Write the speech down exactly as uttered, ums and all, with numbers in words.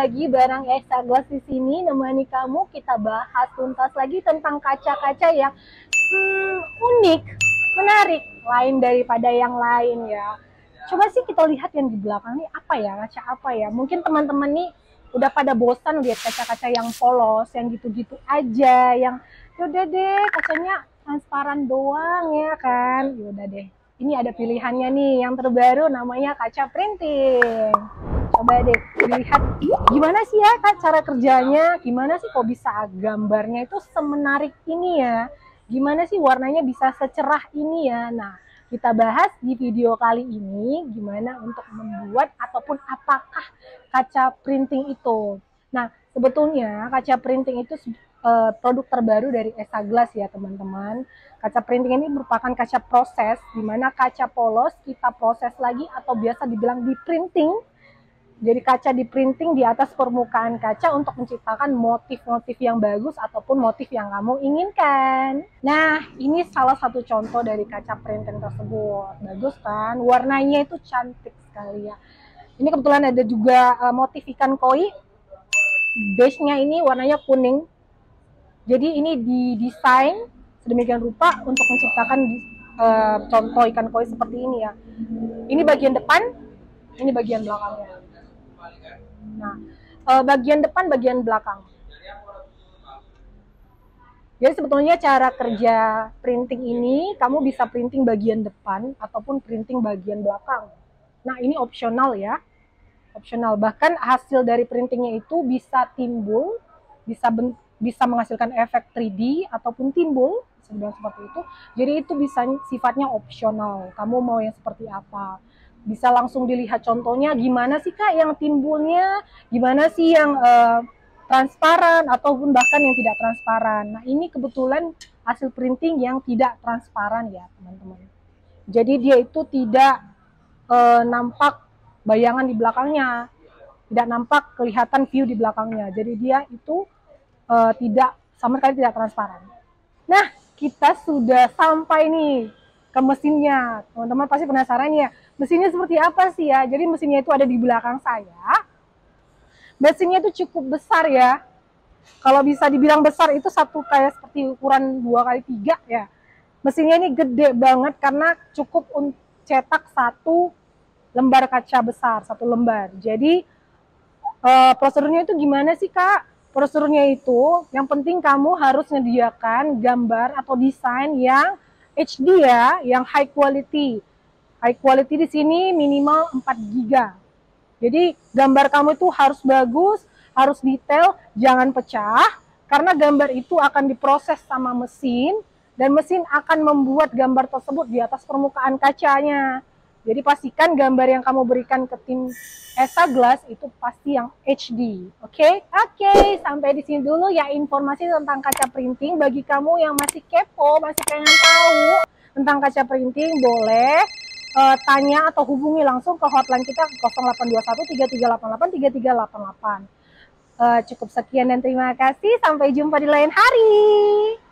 lagi bareng Esa Glass di sini, nemani kamu. Kita bahas tuntas lagi tentang kaca-kaca yang hmm, unik, menarik, lain daripada yang lain ya. Coba sih kita lihat yang di belakang nih, apa ya, kaca apa ya? Mungkin teman-teman nih udah pada bosan lihat kaca-kaca yang polos, yang gitu-gitu aja, yang yaudah deh kacanya transparan doang ya kan. Yaudah deh, ini ada pilihannya nih, yang terbaru namanya kaca printing. Coba deh dilihat gimana sih ya Kak cara kerjanya, gimana sih kok bisa gambarnya itu semenarik ini ya, gimana sih warnanya bisa secerah ini ya. Nah, kita bahas di video kali ini gimana untuk membuat ataupun apakah kaca printing itu. Nah, sebetulnya kaca printing itu uh, produk terbaru dari Esa Glass ya teman-teman. Kaca printing ini merupakan kaca proses, di mana kaca polos kita proses lagi atau biasa dibilang di printing. Jadi kaca di printing di atas permukaan kaca untuk menciptakan motif-motif yang bagus ataupun motif yang kamu inginkan. Nah, ini salah satu contoh dari kaca printing tersebut. Bagus kan? Warnanya itu cantik sekali ya. Ini kebetulan ada juga uh, motif ikan koi. Base-nya ini warnanya kuning. Jadi ini didesain sedemikian rupa untuk menciptakan uh, contoh ikan koi seperti ini ya. Ini bagian depan, ini bagian belakangnya. Nah, uh, bagian depan, bagian belakang. Jadi sebetulnya cara kerja printing ini, kamu bisa printing bagian depan ataupun printing bagian belakang. Nah, ini opsional ya. Opsional, bahkan hasil dari printingnya itu bisa timbul, bisa bisa menghasilkan efek tiga D ataupun timbul, bisa seperti itu. Jadi itu bisa sifatnya opsional. Kamu mau yang seperti apa? Bisa langsung dilihat contohnya gimana sih Kak yang timbulnya, gimana sih yang uh, transparan ataupun bahkan yang tidak transparan. Nah, ini kebetulan hasil printing yang tidak transparan ya teman-teman. Jadi dia itu tidak uh, nampak bayangan di belakangnya, tidak nampak kelihatan view di belakangnya. Jadi dia itu uh, tidak sama sekali tidak transparan. Nah, kita sudah sampai nih ke mesinnya. Teman-teman pasti penasaran ya, mesinnya seperti apa sih ya? Jadi mesinnya itu ada di belakang saya. Mesinnya itu cukup besar ya. Kalau bisa dibilang besar itu satu kayak seperti ukuran dua kali tiga ya. Mesinnya ini gede banget karena cukup cetak satu lembar kaca besar, satu lembar. Jadi uh, prosedurnya itu gimana sih Kak? Prosedurnya itu yang penting kamu harus menyediakan gambar atau desain yang H D ya, yang high quality. High quality di sini minimal empat giga. Jadi gambar kamu itu harus bagus, harus detail, jangan pecah, karena gambar itu akan diproses sama mesin, dan mesin akan membuat gambar tersebut di atas permukaan kacanya. Jadi pastikan gambar yang kamu berikan ke tim Esa Glass itu pasti yang H D. Oke? Okay? Oke, okay, sampai di sini dulu ya informasi tentang kaca printing. Bagi kamu yang masih kepo, masih pengen tahu tentang kaca printing, boleh uh, tanya atau hubungi langsung ke hotline kita nol delapan dua satu tiga tiga delapan delapan tiga tiga delapan delapan. Uh, cukup sekian dan terima kasih. Sampai jumpa di lain hari.